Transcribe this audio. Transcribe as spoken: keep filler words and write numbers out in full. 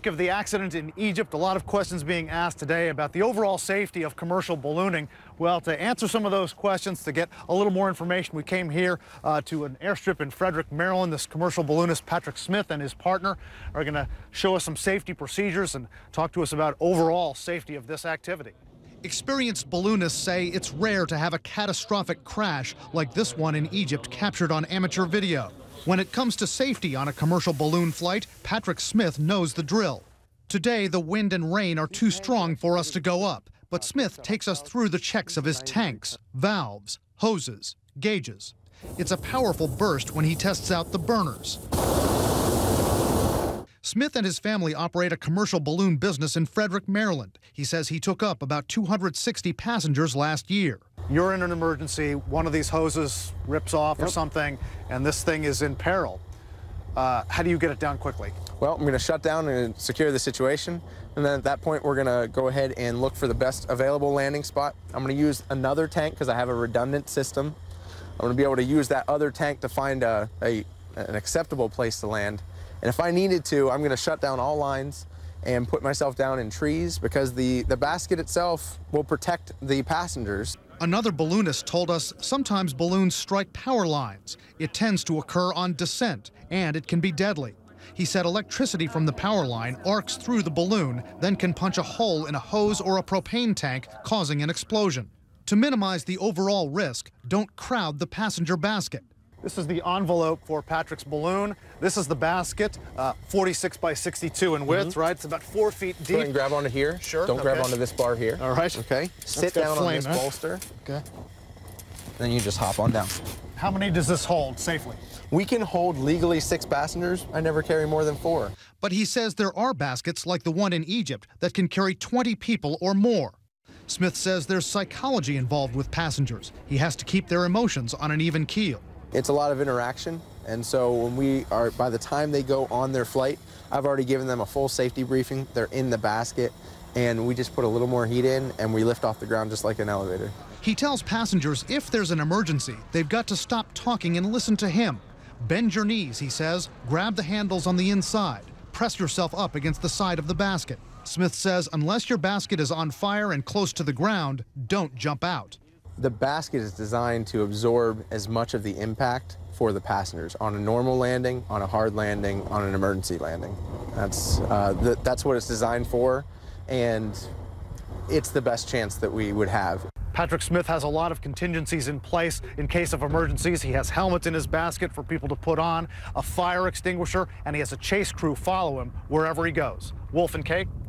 Of the accident in Egypt, a lot of questions being asked today about the overall safety of commercial ballooning. Well, to answer some of those questions, to get a little more information, we came here uh, to an airstrip in Frederick, Maryland. This commercial balloonist, Patrick Smith, and his partner are going to show us some safety procedures and talk to us about overall safety of this activity. Experienced balloonists say it's rare to have a catastrophic crash like this one in Egypt captured on amateur video. When it comes to safety on a commercial balloon flight, Patrick Smith knows the drill. Today, the wind and rain are too strong for us to go up, but Smith takes us through the checks of his tanks, valves, hoses, gauges. It's a powerful burst when he tests out the burners. Smith and his family operate a commercial balloon business in Frederick, Maryland. He says he took up about two hundred sixty passengers last year. You're in an emergency, one of these hoses rips off yep. or something, and this thing is in peril. Uh, how do you get it down quickly? Well, I'm going to shut down and secure the situation, and then at that point we're going to go ahead and look for the best available landing spot. I'm going to use another tank because I have a redundant system. I'm going to be able to use that other tank to find a, a, an acceptable place to land. And if I needed to, I'm going to shut down all lines and put myself down in trees because the, the basket itself will protect the passengers. Another balloonist told us sometimes balloons strike power lines. It tends to occur on descent, and it can be deadly. He said electricity from the power line arcs through the balloon, then can punch a hole in a hose or a propane tank, causing an explosion. To minimize the overall risk, don't crowd the passenger basket. This is the envelope for Patrick's balloon. This is the basket, uh, forty-six by sixty-two in width, mm-hmm. right? It's about four feet deep. Go ahead and grab onto here. Sure. Don't okay. grab onto this bar here. All right. Okay. Sit down flame, on this huh? bolster. Okay. Then you just hop on down. How many does this hold safely? We can hold legally six passengers. I never carry more than four. But he says there are baskets like the one in Egypt that can carry twenty people or more. Smith says there's psychology involved with passengers. He has to keep their emotions on an even keel. It's a lot of interaction, and so when we are, by the time they go on their flight, I've already given them a full safety briefing. They're in the basket, and we just put a little more heat in, and we lift off the ground just like an elevator. He tells passengers if there's an emergency, they've got to stop talking and listen to him. Bend your knees, he says, grab the handles on the inside, press yourself up against the side of the basket. Smith says unless your basket is on fire and close to the ground, don't jump out. The basket is designed to absorb as much of the impact for the passengers on a normal landing, on a hard landing, on an emergency landing. That's, uh, the, that's what it's designed for, and it's the best chance that we would have. Patrick Smith has a lot of contingencies in place in case of emergencies. He has helmets in his basket for people to put on, a fire extinguisher, and he has a chase crew follow him wherever he goes. Wolf and Kate.